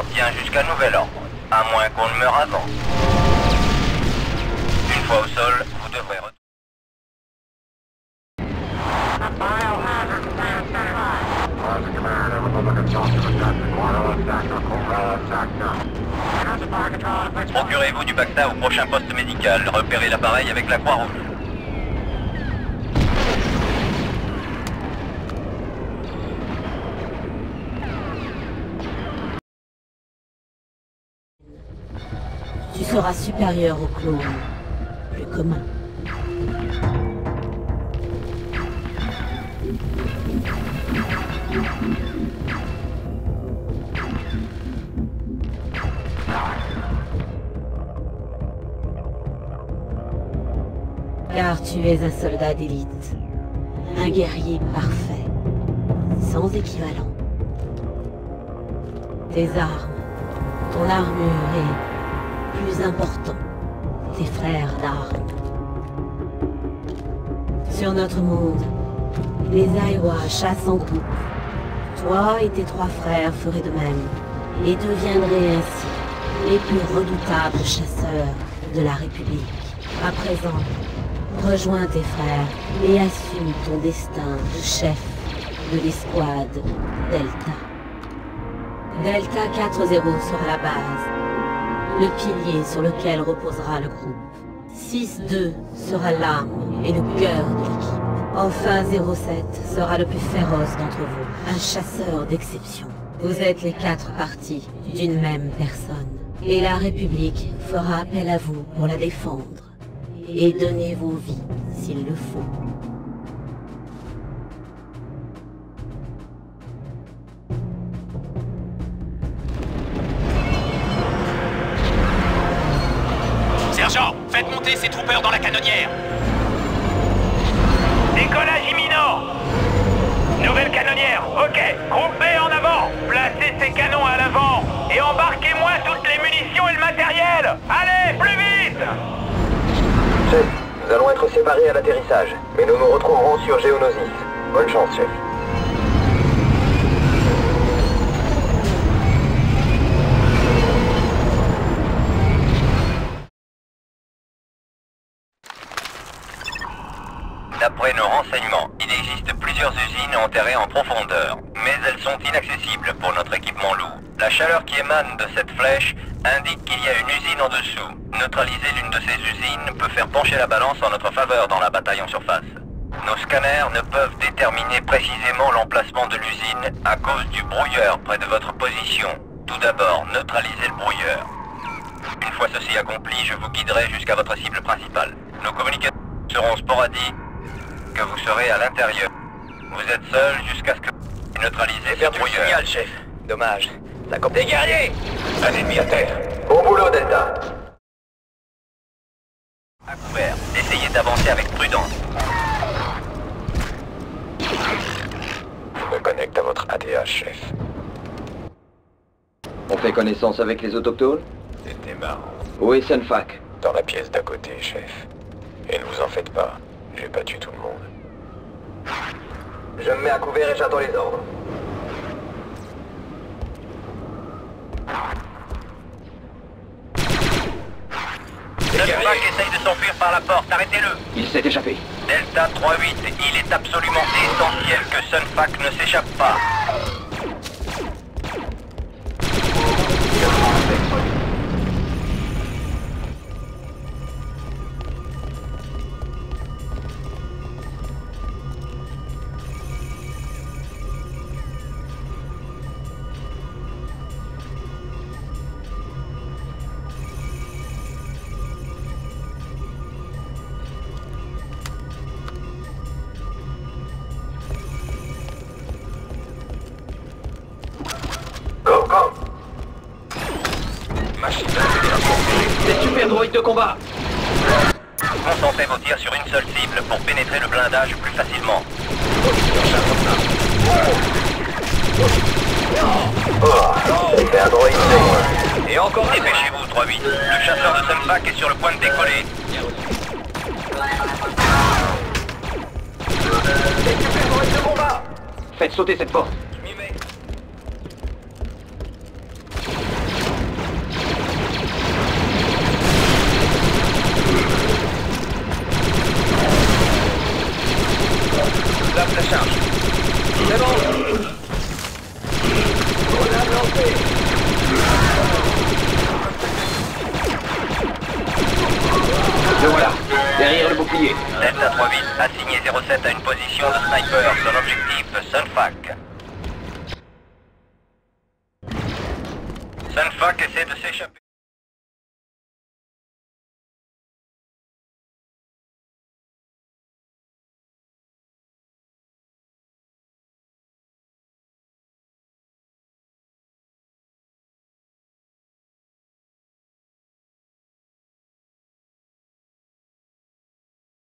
tient jusqu'à nouvel ordre, à moins qu'on ne meure avant. Une fois au sol, vous devrez procurez-vous du Bacta au prochain poste médical. Repérez l'appareil avec la Croix-Rouge. Tu seras supérieur aux clones, plus commun. Car tu es un soldat d'élite, un guerrier parfait, sans équivalent. Tes armes, ton armure et, plus important, tes frères d'armes. Sur notre monde, les Aiwa chassent en groupe. Toi et tes 3 frères feraient de même, et deviendraient ainsi les plus redoutables chasseurs de la République. À présent, rejoins tes frères et assume ton destin de chef de l'escouade Delta. Delta 4-0 sera la base, le pilier sur lequel reposera le groupe. 6-2 sera l'âme et le cœur de l'équipe. Enfin 07 sera le plus féroce d'entre vous, un chasseur d'exception. Vous êtes les 4 parties d'une même personne, et la République fera appel à vous pour la défendre. Et donnez vos vies, s'il le faut. Sergent, faites monter ces troopers dans la canonnière. Décollage imminent. Nouvelle canonnière, ok. Groupe B en avant. Placez ces canons à l'avant. Et embarquez-moi toutes les munitions et le matériel. Allez, plus vite. Chef, nous allons être séparés à l'atterrissage, mais nous nous retrouverons sur Geonosis. Bonne chance, chef. D'après nos renseignements, il existe plusieurs usines enterrées en profondeur, mais elles sont inaccessibles pour notre équipement lourd. La chaleur qui émane de cette flèche indique qu'il y a une usine en dessous. Neutraliser l'une de ces usines peut faire pencher la balance en notre faveur dans la bataille en surface. Nos scanners ne peuvent déterminer précisément l'emplacement de l'usine à cause du brouilleur près de votre position. Tout d'abord, neutralisez le brouilleur. Une fois ceci accompli, je vous guiderai jusqu'à votre cible principale. Nos communications seront sporadiques, que vous serez à l'intérieur. Vous êtes seul jusqu'à ce que vous neutralisez ce brouilleur. Signal, chef. Dommage. Des guerriers! Un ennemi à terre. Bon boulot, Delta. À couvert. Essayez d'avancer avec prudence. Je me connecte à votre ATH, chef. On fait connaissance avec les autochtones? C'était marrant. Où est Sunfac? Dans la pièce d'à côté, chef. Et ne vous en faites pas, j'ai pas tué tout le monde. Je me mets à couvert et j'attends les ordres. Sunfac essaye de s'enfuir par la porte, arrêtez-le. Il s'est échappé. Delta 3-8, il est absolument essentiel que Sunfac ne s'échappe pas. Go, go! Machine Des super droïdes de combat! Concentrez vos tirs sur une seule cible pour pénétrer le blindage plus facilement. C'est un droïde de moins. Et encore dépêchez-vous, 3-8. Le chasseur de Sunfac est sur le point de décoller. Des super droïdes de combat! Faites sauter cette porte. Je m'y mets. charge. C'est bon. Grenade lancée. Le voilà, derrière le bouclier. Delta 38, assigné 07 à une position de sniper. Son objectif, Sunfac. Sunfac essaie de s'échapper.